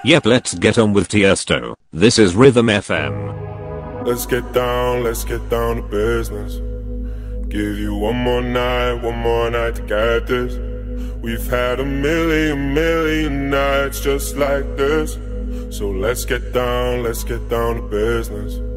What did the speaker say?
Yep, let's get on with Tiesto. This is Rhythm FM. Let's get down to business. Give you one more night to get this. We've had a million nights just like this. So let's get down to business.